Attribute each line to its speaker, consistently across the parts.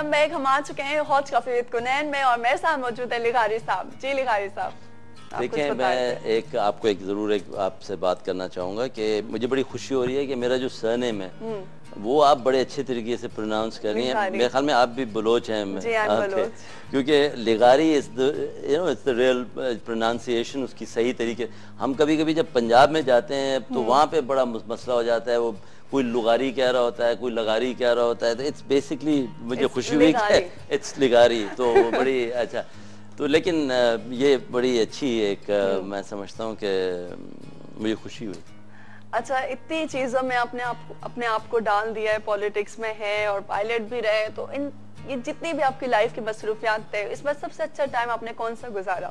Speaker 1: Welcome back. हम आ चुके हैं हॉट कॉफी विद कुनैन में और मेरे साथ मौजूद है लिगारी साहब। जी लिगारी साहब,
Speaker 2: देखिए, मैं आपको एक आपसे बात करना चाहूँगा कि मुझे बड़ी खुशी हो रही है कि मेरा जो सरनेम है वो आप बड़े अच्छे तरीके से प्रोनाउंस कर रही हैं। मेरे ख्याल में आप भी बलोच हैं। क्योंकि लिगारी इज द रियल प्रोनाउंसिएशन, उसकी सही तरीके। हम कभी कभी जब पंजाब में जाते हैं तो वहाँ पे बड़ा मसला हो जाता है, वो कोई लुगारी कह रहा होता है, कोई लगारी कह रहा होता है। तो इट्स बेसिकली मुझे खुशी हुई कि इट्स लिगारी, तो बड़ी अच्छा। तो लेकिन ये बड़ी अच्छी एक मैं समझता हूँ कि मुझे खुशी हुई।
Speaker 1: अच्छा, इतनी चीजों में अपने आप को डाल दिया है, पॉलिटिक्स में है और पायलट भी रहे, तो ये जितनी भी आपकी लाइफ की मसरूफियात थे, इसमें सबसे अच्छा टाइम आपने कौन सा गुजारा?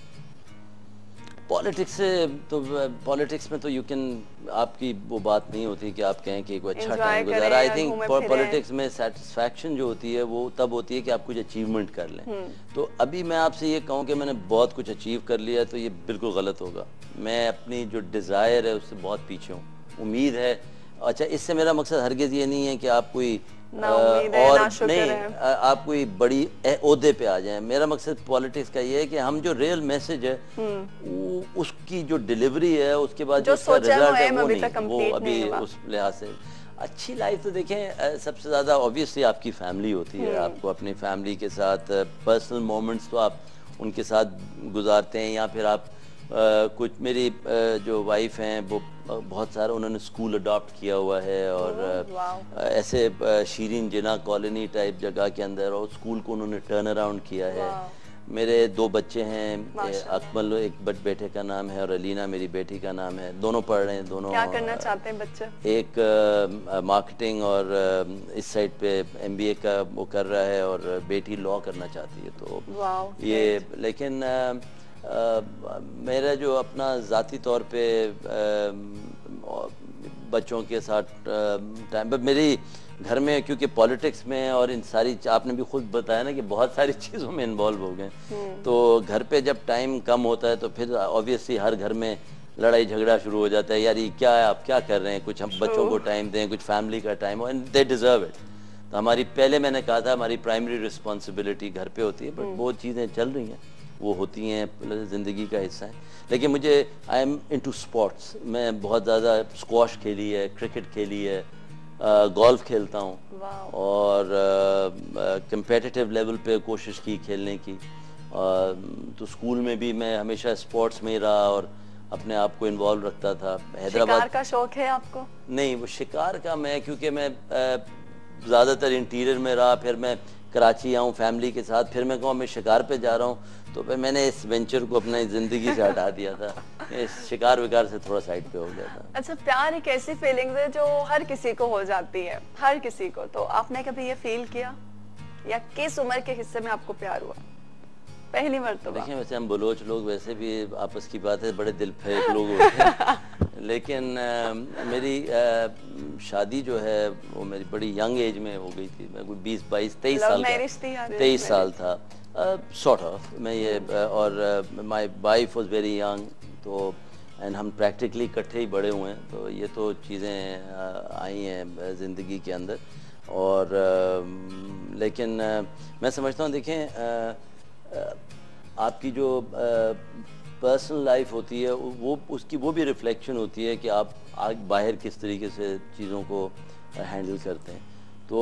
Speaker 2: पॉलिटिक्स में तो यू कैन, आपकी वो बात नहीं होती कि आप कहें कि कोई अच्छा टाइम गुजारा। आई थिंक पॉलिटिक्स में सेटिस्फैक्शन जो होती है वो तब होती है कि आप कुछ अचीवमेंट कर लें। तो अभी मैं आपसे ये कहूँ कि मैंने बहुत कुछ अचीव कर लिया तो ये बिल्कुल गलत होगा। मैं अपनी जो डिज़ायर है उससे बहुत पीछे हूँ। उम्मीद है, अच्छा, इससे मेरा मकसद हरगिज़ ये नहीं है कि आप कोई और नहीं आप कोई बड़ी ओहदे पे आ जाएं। मेरा मकसद पॉलिटिक्स का ये है कि हम जो रियल मैसेज है उसकी जो डिलीवरी है, उसके बाद जो उसका रिजल्ट है वो अभी उस लिहाज से अच्छी लाइफ। तो देखें, सबसे ज़्यादा ऑब्वियसली आपकी फैमिली होती है। आपको अपनी फैमिली के साथ पर्सनल मोमेंट्स तो आप उनके साथ गुजारते हैं, या फिर आप कुछ मेरी जो वाइफ हैं वो बहुत सारा उन्होंने स्कूल अडॉप्ट किया हुआ है, और ऐसे शीरीन जिना कॉलोनी टाइप जगह के अंदर, और स्कूल को उन्होंने टर्न अराउंड किया है। मेरे 2 बच्चे हैं, अकमल एक बेटे का नाम है और अलीना मेरी बेटी का नाम है। दोनों पढ़ रहे हैं। दोनों
Speaker 1: क्या करना चाहते हैं बच्चे?
Speaker 2: एक मार्केटिंग और इस साइड पे MBA का वो कर रहा है, और बेटी लॉ करना चाहती है। तो ये लेकिन मेरा जो अपना ज़ाती तौर पे बच्चों के साथ टाइम, मेरी घर में क्योंकि पॉलिटिक्स में और इन सारी, आपने भी खुद बताया ना कि बहुत सारी चीज़ों में इन्वॉल्व हो गए, तो घर पे जब टाइम कम होता है तो फिर ऑब्वियसली हर घर में लड़ाई झगड़ा शुरू हो जाता है। यार ये क्या है, आप क्या कर रहे हैं, कुछ हम बच्चों को टाइम दें, कुछ फैमिली का टाइम हो, एंड दे डिज़र्व इट। तो हमारी, पहले मैंने कहा था, हमारी प्राइमरी रिस्पॉन्सिबिलिटी घर पे होती है, बट वो चीज़ें चल रही हैं, वो होती हैं, ज़िंदगी का हिस्सा है। लेकिन मुझे, आई एम इनटू स्पोर्ट्स। मैं बहुत ज़्यादा स्क्वॉश खेली है, क्रिकेट खेली है, गोल्फ खेलता हूँ, और कंपेटिटिव लेवल पे कोशिश की खेलने की। तो स्कूल में भी मैं हमेशा स्पोर्ट्स में रहा और अपने आप को इन्वॉल्व रखता था।
Speaker 1: हैदराबाद शिकार का शौक है आपको? नहीं,
Speaker 2: वो शिकार का मैं, क्योंकि मैं ज़्यादातर इंटीरियर में रहा, फिर मैं कराची आऊँ फैमिली के साथ, फिर मैं कहूँ मैं शिकार पे जा रहा हूँ, तो फिर मैंने इस वेंचर को अपनी ज़िंदगी से हटा दिया था। इस शिकार विकार से थोड़ा साइड पे हो गया था।
Speaker 1: अच्छा, प्यार एक ऐसी फीलिंग्स है जो हर किसी को हो जाती है, हर किसी को। तो आपने कभी ये फील किया, या किस उम्र के हिस्से में आपको प्यार हुआ पहली मर्तबा?
Speaker 2: देखिए, वैसे हम बलोच लोग वैसे भी आपस की बात है बड़े दिल फेंक लोग होते हैं, लेकिन मेरी शादी जो है वो मेरी बड़ी यंग एज में हो गई थी। मैं कोई 20-22-23 साल था, सॉर्ट ऑफ। मैं ये और my wife was very young, तो एंड हम प्रैक्टिकली इकट्ठे ही बड़े हुए हैं। तो ये तो चीज़ें आई हैं ज़िंदगी के अंदर। और लेकिन मैं समझता हूँ, देखें, आपकी जो पर्सनल लाइफ होती है वो उसकी वो भी रिफ्लेक्शन होती है कि आप बाहर किस तरीके से चीज़ों को हैंडल करते हैं। तो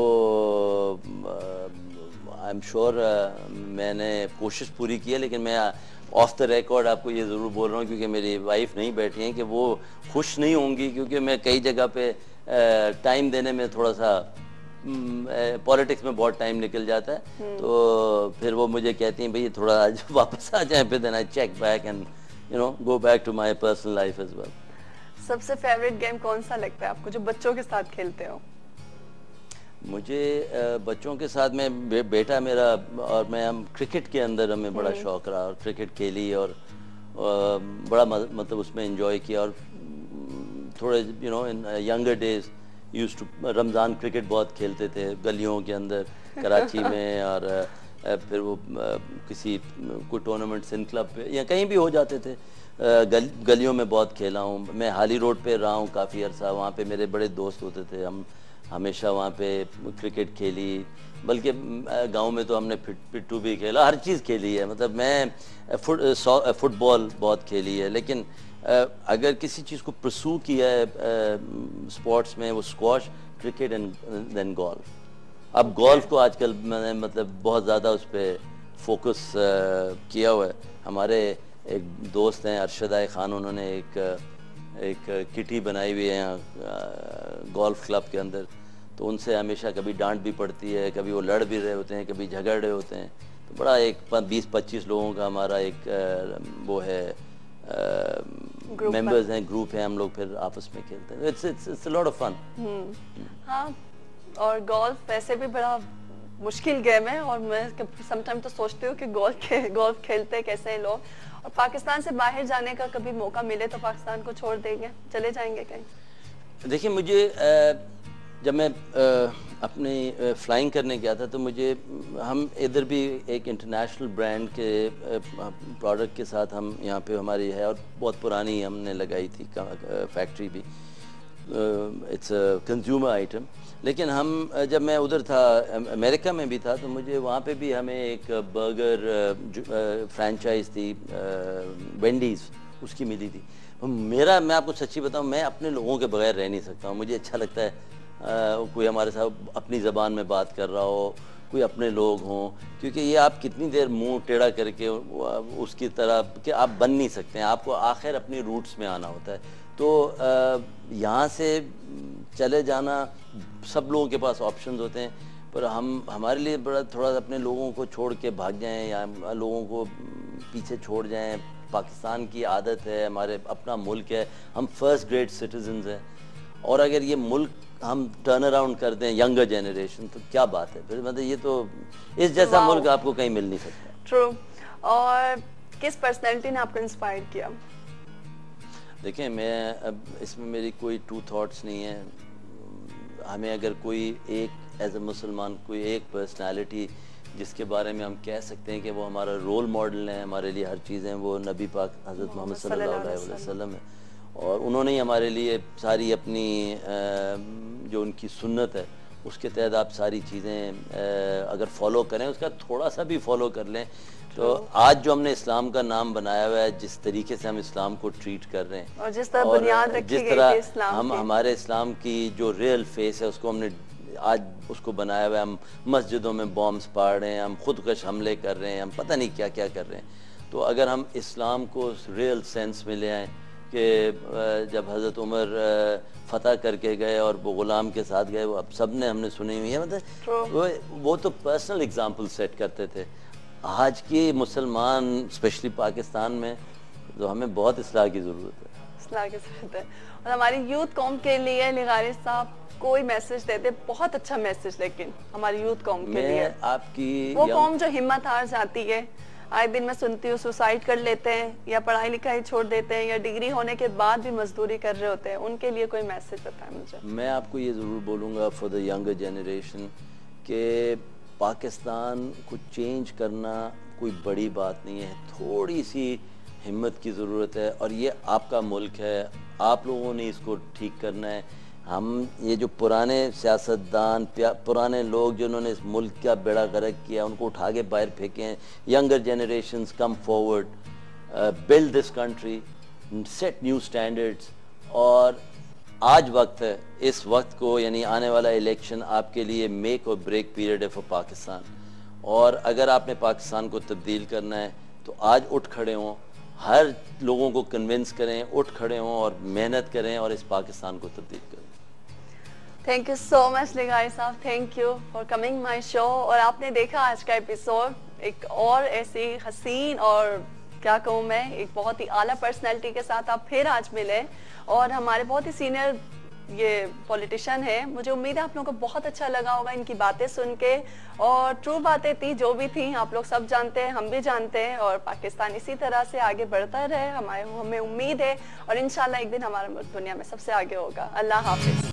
Speaker 2: आई एम श्योर मैंने कोशिश पूरी की है, लेकिन मैं ऑफ द रिकॉर्ड आपको ये ज़रूर बोल रहा हूँ, क्योंकि मेरी वाइफ नहीं बैठी हैं, कि वो खुश नहीं होंगी, क्योंकि मैं कई जगह पे टाइम देने में थोड़ा सा पॉलिटिक्स में बहुत टाइम निकल जाता है। तो फिर वो मुझे कहती हैं, भाई थोड़ा आज वापस आ जाए, फिर then I check back and go back to my personal life as well.
Speaker 1: सबसे फेवरेट गेम कौन सा लगता है आपको जो बच्चों के साथ खेलते हो?
Speaker 2: मुझे बच्चों के साथ में बेटा मेरा और मैं, हम क्रिकेट के अंदर हमें बड़ा शौक रहा, और क्रिकेट खेली और बड़ा मतलब उसमें एंजॉय किया। और थोड़े in younger days used to Ramzan cricket बहुत खेलते थे गलियों के अंदर कराची में, और फिर वो किसी कोई टूर्नामेंट सिंध क्लब पे या कहीं भी हो जाते थे। गलियों में बहुत खेला हूँ। मैं हाली रोड पे रहा हूँ काफ़ी अर्सा, वहाँ पे मेरे बड़े दोस्त होते थे, हम हमेशा वहाँ पे क्रिकेट खेली, बल्कि गांव में तो हमने पिट्टू भी खेला, हर चीज़ खेली है। मतलब मैं फुटबॉल बहुत खेली है, लेकिन अगर किसी चीज़ को परसू किया है स्पोर्ट्स में, वो squash, cricket and then golf. अब गोल्फ को आजकल मैंने मतलब बहुत ज़्यादा उस पर फोकस किया हुआ है। हमारे एक दोस्त हैं अरशद खान, उन्होंने एक किटी बनाई हुई है यहाँ गोल्फ क्लब के अंदर, तो उनसे हमेशा कभी डांट भी पड़ती है, कभी वो लड़ भी रहे होते हैं, कभी झगड़ रहे होते हैं। तो बड़ा एक 20-25 लोगों का हमारा एक वो है, मेंबर्स हैं, ग्रुप है, हम लोग फिर आपस में खेलते हैं। It's a lot of fun.
Speaker 1: हाँ, और गोल्फ वैसे भी बड़ा मुश्किल गेम है, और मैं समटाइम तो सोचती हूँ कि गोल्फ खेलते कैसे हैं लोग। और पाकिस्तान से बाहर जाने का कभी मौका मिले तो पाकिस्तान को छोड़ देंगे, चले जाएंगे कहीं?
Speaker 2: देखिए, मुझे जब मैं अपनी फ्लाइंग करने गया था, तो मुझे हम इधर भी एक इंटरनेशनल ब्रांड के प्रोडक्ट के साथ हम यहाँ पे हमारी है, और बहुत पुरानी हमने लगाई थी फैक्ट्री भी, इट्स अ कंज्यूमर आइटम। लेकिन हम जब मैं उधर था, अमेरिका में भी था, तो मुझे वहाँ पे भी हमें एक बर्गर फ्रेंचाइज थी, वेंडीज़, उसकी मिली थी। मैं आपको सच्ची बताऊँ, मैं अपने लोगों के बगैर रह नहीं सकता हूँ। मुझे अच्छा लगता है कोई हमारे साथ अपनी ज़बान में बात कर रहा हो, कोई अपने लोग हों, क्योंकि ये आप कितनी देर मुंह टेढ़ा करके उसकी तरह कि आप बन नहीं सकते हैं, आपको आखिर अपनी रूट्स में आना होता है। तो यहाँ से चले जाना, सब लोगों के पास ऑप्शंस होते हैं, पर हमारे लिए बड़ा थोड़ा अपने लोगों को छोड़ के भाग जाएं या लोगों को पीछे छोड़ जाएं। पाकिस्तान की आदत है, हमारे अपना मुल्क है, हम फर्स्ट ग्रेड सिटीजन्स हैं, और अगर ये मुल्क हम टर्न अराउंड कर दें यंगर जनरेशन, तो क्या बात है फिर। मतलब ये तो इस जैसा मुल्क आपको कहीं मिल नहीं सकता।
Speaker 1: ट्रू। और किस पर्सनैलिटी ने आपको इंस्पायर किया?
Speaker 2: देखें, मैं अब इसमें मेरी कोई टू थॉट्स नहीं है। हमें अगर कोई एक एज ए मुसलमान कोई एक पर्सनालिटी जिसके बारे में हम कह सकते हैं कि वो हमारा रोल मॉडल है, हमारे लिए हर चीज़ें, वो नबी पाक हज़रत मोहम्मद सल्लल्लाहु अलैहि वसल्लम है। और उन्होंने ही हमारे लिए सारी अपनी जो उनकी सुन्नत है, उसके तहत आप सारी चीज़ें अगर फॉलो करें, उसका थोड़ा सा भी फॉलो कर लें, तो आज जो हमने इस्लाम का नाम बनाया हुआ है, जिस तरीके से हम इस्लाम को ट्रीट कर रहे हैं,
Speaker 1: और जिस तरह बुनियाद रखी
Speaker 2: जिस तरह हमारे इस्लाम की जो रियल फेस है, उसको हमने आज उसको बनाया हुआ है। हम मस्जिदों में बॉम्ब्स फाड़ रहे हैं, हम खुदकश हमले कर रहे हैं, हम पता नहीं क्या क्या कर रहे हैं। तो अगर हम इस्लाम को रियल सेंस में ले आएँ कि जब हज़रत उमर फ़तह करके गए और वो ग़ुलाम के साथ गए, वो अब सब ने हमने सुनी हुई है। मतलब वो तो पर्सनल एग्जाम्पल सेट करते थे। आज के मुसलमान स्पेशली पाकिस्तान में तो हमें बहुत इस्लाह की ज़रूरत है।
Speaker 1: इस्लाह की ज़रूरत है। और हमारी यूथ कौम के लिए लिगारी साहब कोई मैसेज देते, बहुत अच्छा मैसेज, लेकिन हमारी यूथ कौम के लिए
Speaker 2: आपकी
Speaker 1: वो कौम जो हिम्मत हार जाती है, आए दिन मैं सुनती हूँ सुसाइड कर लेते हैं, या पढ़ाई लिखाई छोड़ देते हैं, या डिग्री होने के बाद भी मजदूरी कर रहे होते हैं, उनके लिए कोई मैसेज बताएं मुझे।
Speaker 2: मैं आपको ये ज़रूर बोलूँगा फॉर द यंगर जनरेशन कि पाकिस्तान को चेंज करना कोई बड़ी बात नहीं है, थोड़ी सी हिम्मत की ज़रूरत है, और ये आपका मुल्क है, आप लोगों ने इसको ठीक करना है। हम ये जो पुराने सियासतदान, पुराने लोग जिन्होंने इस मुल्क का बेड़ा गर्क किया, उनको उठा के बाहर फेंके हैं। Younger generations come forward, build this country, set new standards. और आज वक्त है, इस वक्त को यानी आने वाला इलेक्शन आपके लिए मेक और ब्रेक पीरियड है फॉर पाकिस्तान। और अगर आपने पाकिस्तान को तब्दील करना है तो आज उठ खड़े हों, हर लोगों को कन्विंस करें, उठ खड़े हों और मेहनत करें और इस पाकिस्तान को तब्दील करें।
Speaker 1: थैंक यू सो मच लिगारी साहब, thank you for coming my show. और आपने देखा आज का एपिसोड, एक और ऐसी हसीन और क्या कहूँ मैं, एक बहुत ही आला पर्सनैलिटी के साथ आप फिर आज मिले, और हमारे बहुत ही सीनियर ये पॉलिटिशियन है। मुझे उम्मीद है आप लोगों को बहुत अच्छा लगा होगा इनकी बातें सुन के, और ट्रू बातें थी, जो भी थी आप लोग सब जानते हैं, हम भी जानते हैं, और पाकिस्तान इसी तरह से आगे बढ़ता रहे, हमें उम्मीद है, और इंशाल्लाह एक दिन हमारा मुल्क दुनिया में सबसे आगे होगा। अल्लाह हाफिज।